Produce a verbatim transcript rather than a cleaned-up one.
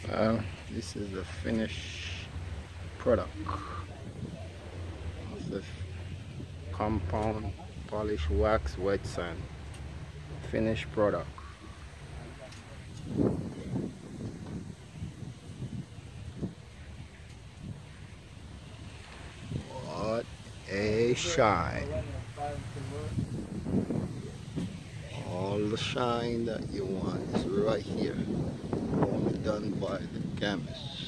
Well, this is the finished product of the compound polish wax wet sand. Finished product. What a shine. All the shine that you want is right here. Only done by the chemist.